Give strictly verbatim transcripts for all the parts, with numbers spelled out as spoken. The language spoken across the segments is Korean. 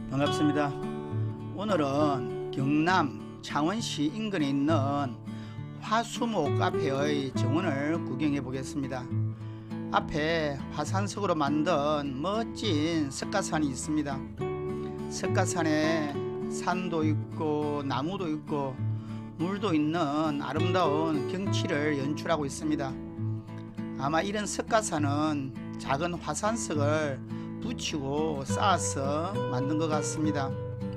반갑습니다. 오늘은 경남 창원시 인근에 있는 화수목 카페의 정원을 구경해 보겠습니다. 앞에 화산석으로 만든 멋진 석가산이 있습니다. 석가산에 산도 있고 나무도 있고 물도 있는 아름다운 경치를 연출하고 있습니다. 아마 이런 석가산은 작은 화산석을 붙이고 쌓아서 만든 것 같습니다.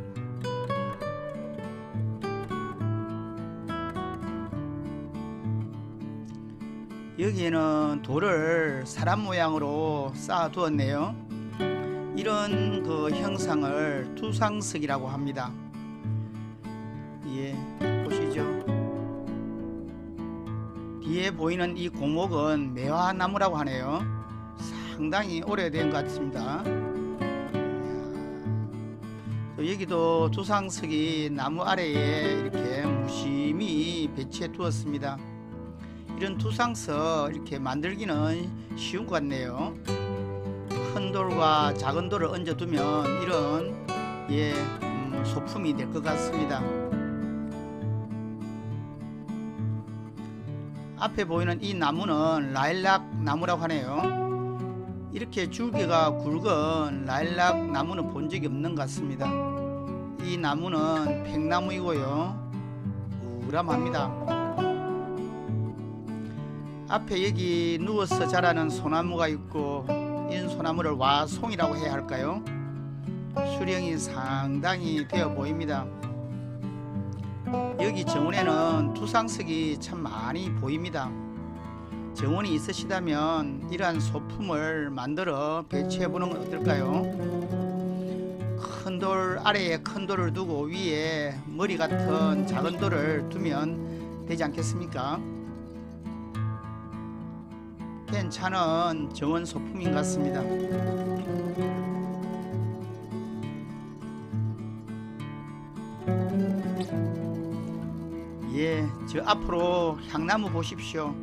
여기에는 돌을 사람 모양으로 쌓아 두었네요. 이런 그 형상을 투상석이라고 합니다. 예, 보시죠. 뒤에 보이는 이 고목은 매화나무라고 하네요. 상당히 오래된 것 같습니다. 여기도 투상석이 나무 아래에 이렇게 무심히 배치해 두었습니다. 이런 투상석 이렇게 만들기는 쉬운 것 같네요. 큰 돌과 작은 돌을 얹어 두면 이런 예 음, 소품이 될 것 같습니다. 앞에 보이는 이 나무는 라일락 나무라고 하네요. 이렇게 줄기가 굵은 라일락 나무는 본 적이 없는 것 같습니다. 이 나무는 팽나무이고요, 우람합니다. 앞에 여기 누워서 자라는 소나무가 있고, 이 소나무를 와송이라고 해야 할까요? 수령이 상당히 되어 보입니다. 여기 정원에는 투상석이 참 많이 보입니다. 정원이 있으시다면 이러한 소품을 만들어 배치해 보는 건 어떨까요? 큰 돌 아래에 큰 돌을 두고 위에 머리 같은 작은 돌을 두면 되지 않겠습니까? 괜찮은 정원 소품인 것 같습니다. 예, 저 앞으로 향나무 보십시오.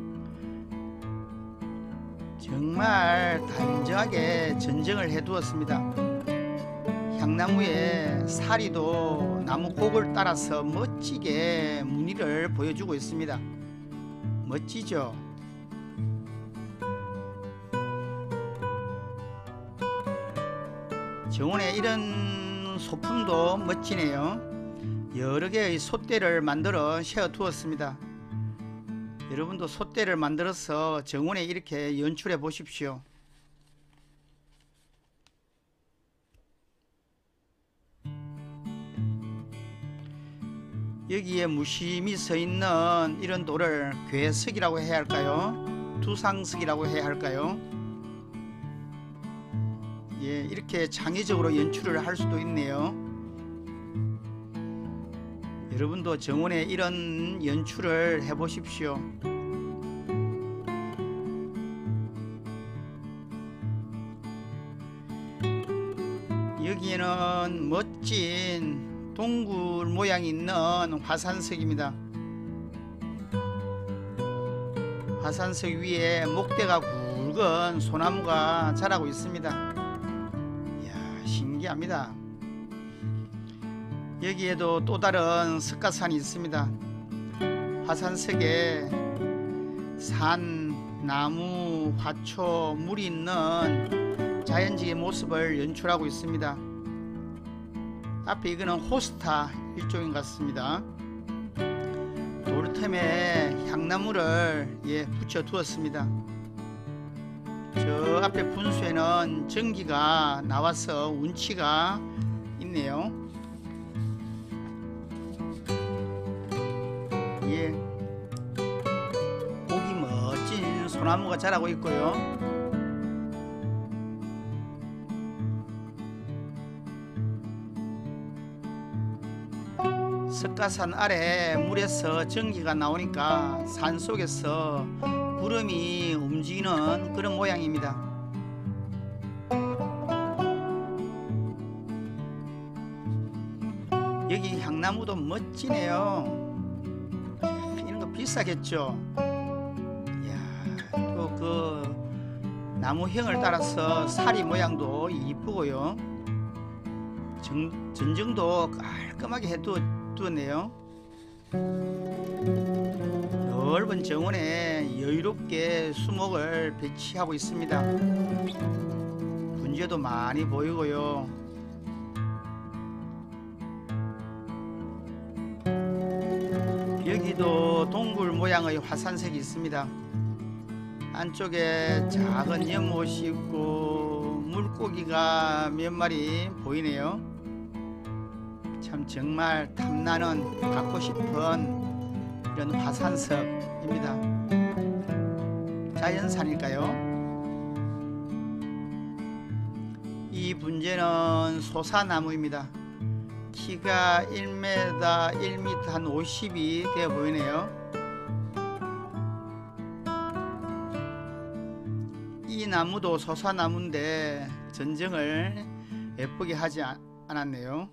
정말 단정하게 전정을 해 두었습니다. 향나무에 사리도 나무 꼭을 따라서 멋지게 무늬를 보여주고 있습니다. 멋지죠? 정원에 이런 소품도 멋지네요. 여러 개의 솥대를 만들어 세워 두었습니다. 여러분도 솥대를 만들어서 정원에 이렇게 연출해 보십시오. 여기에 무심히 서 있는 이런 돌을 괴석이라고 해야 할까요? 두상석이라고 해야 할까요? 예, 이렇게 창의적으로 연출을 할 수도 있네요. 여러분도 정원에 이런 연출을 해 보십시오. 여기에는 멋진 동굴 모양이 있는 화산석입니다. 화산석 위에 목대가 굵은 소나무가 자라고 있습니다. 이야, 신기합니다. 여기에도 또 다른 석가산이 있습니다. 화산석에 산, 나무, 화초, 물이 있는 자연적인 모습을 연출하고 있습니다. 앞에 이거는 호스타 일종인 것 같습니다. 돌틈에 향나무를 예, 붙여 두었습니다. 저 앞에 분수에는 전기가 나와서 운치가 있네요. 예, 보기 멋진 소나무가 자라고 있고요. 석가산 아래 물에서 전기가 나오니까 산 속에서 구름이 움직이는 그런 모양입니다. 여기 향나무도 멋지네요. 이런 거 비싸겠죠. 또 그 나무형을 따라서 사리 모양도 이쁘고요. 정, 전정도 깔끔하게 해두었네요. 넓은 정원에 여유롭게 수목을 배치하고 있습니다. 분재도 많이 보이고요. 여기도 동굴 모양의 화산석이 있습니다. 안쪽에 작은 연못이 있고 물고기가 몇 마리 보이네요. 참 정말 탐나는 갖고 싶은 이런 화산석입니다. 자연산일까요? 이 분재는 소사나무입니다. 키가 일 미터, 일 미터 한 오십이 되어 보이네요. 이 나무도 소사나무인데 전정을 예쁘게 하지 않았네요.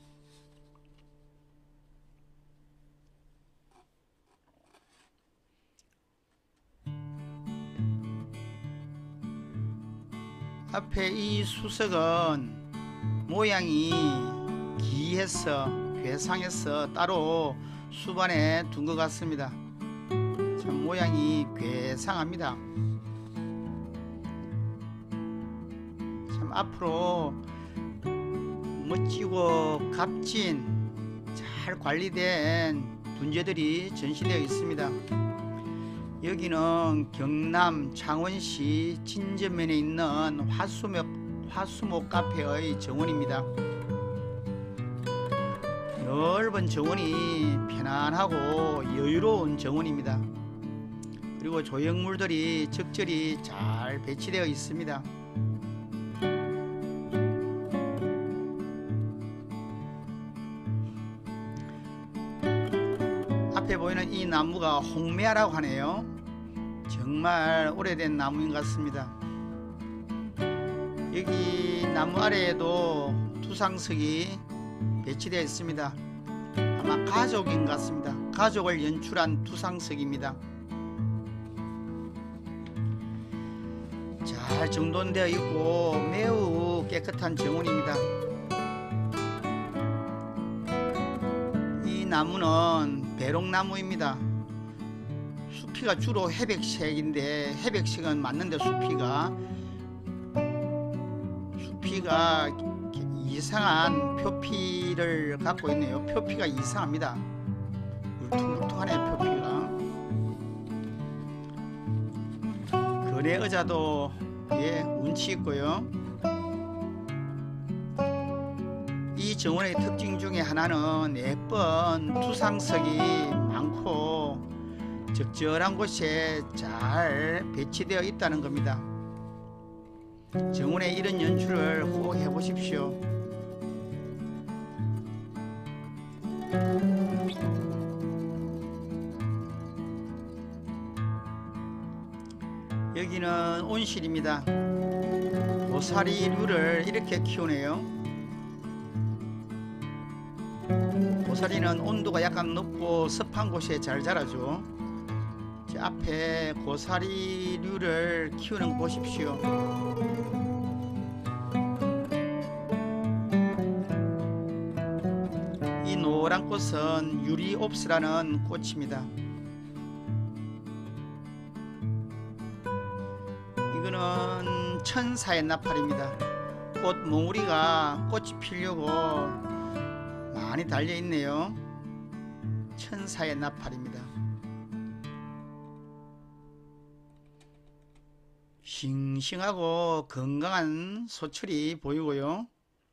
앞에 이 수석은 모양이 기해서 괴상해서 따로 수반에 둔 것 같습니다. 참 모양이 괴상합니다. 참 앞으로 멋지고 값진 잘 관리된 분재들이 전시되어 있습니다. 여기는 경남 창원시 진전면에 있는 화수목, 화수목 카페의 정원입니다. 넓은 정원이 편안하고 여유로운 정원입니다. 그리고 조형물들이 적절히 잘 배치되어 있습니다. 앞에 보이는 이 나무가 홍매화라고 하네요. 정말 오래된 나무인 것 같습니다. 여기 나무 아래에도 투상석이 배치되어 있습니다. 아마 가족인 것 같습니다. 가족을 연출한 투상석입니다. 잘 정돈되어 있고 매우 깨끗한 정원입니다. 이 나무는 배롱나무입니다. 수피가 주로 회백색인데 회백색은 맞는데 수피가 수피가 이상한 표피를 갖고 있네요. 표피가 이상합니다. 울퉁불퉁하네 표피가. 거래 의자도 예 운치 있고요. 이 정원의 특징 중에 하나는 예쁜 투상석이 많고 적절한 곳에 잘 배치되어 있다는 겁니다. 정원에 이런 연출을 꼭 해보십시오. 여기는 온실입니다. 고사리류를 이렇게 키우네요. 고사리는 온도가 약간 높고 습한 곳에 잘 자라죠. 앞에 고사리류를 키우는 거 보십시오. 이 노란 꽃은 유리옵스라는 꽃입니다. 이거는 천사의 나팔입니다. 꽃 몽우리가 꽃이 피려고 많이 달려 있네요. 천사의 나팔입니다. 싱싱하고 건강한 소철이 보이고요.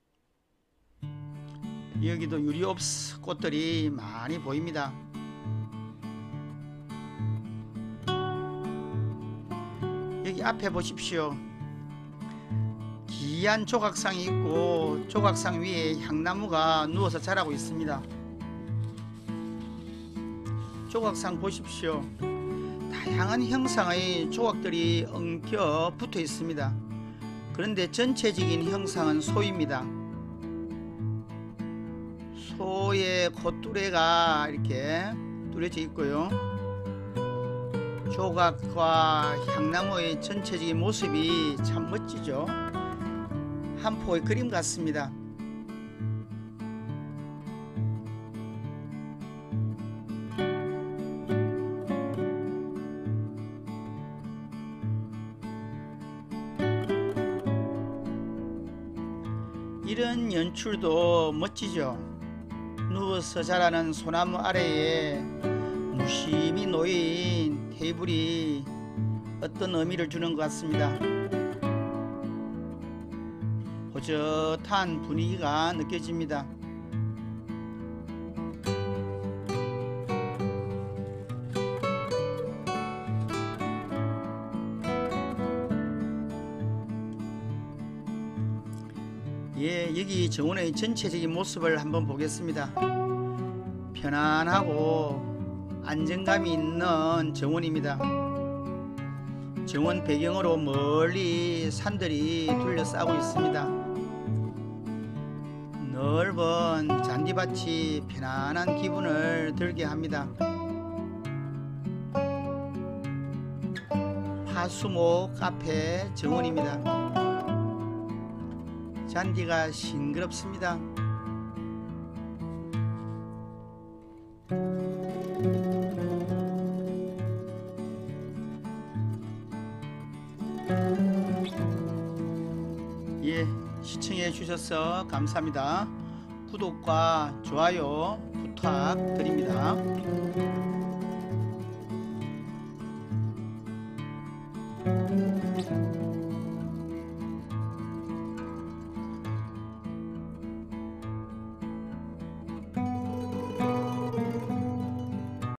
여기도 유리옵스 꽃들이 많이 보입니다. 여기 앞에 보십시오. 기이한 조각상이 있고 조각상 위에 향나무가 누워서 자라고 있습니다. 조각상 보십시오. 다양한 형상의 조각들이 엉켜 붙어 있습니다. 그런데 전체적인 형상은 소입니다. 소의 콧뚜레가 이렇게 뚜려져 있고요. 조각과 향나무의 전체적인 모습이 참 멋지죠. 한 폭의 그림 같습니다. 이런 연출도 멋지죠. 누워서 자라는 소나무 아래에 무심히 놓인 테이블이 어떤 의미를 주는 것 같습니다. 호젓한 분위기가 느껴집니다. 예, 여기 정원의 전체적인 모습을 한번 보겠습니다. 편안하고 안정감이 있는 정원입니다. 정원 배경으로 멀리 산들이 둘러싸고 있습니다. 넓은 잔디밭이 편안한 기분을 들게 합니다. 파수목 카페 정원입니다. 잔디가 싱그럽습니다. 예, 시청해 주셔서 감사합니다. 구독과 좋아요 부탁드립니다.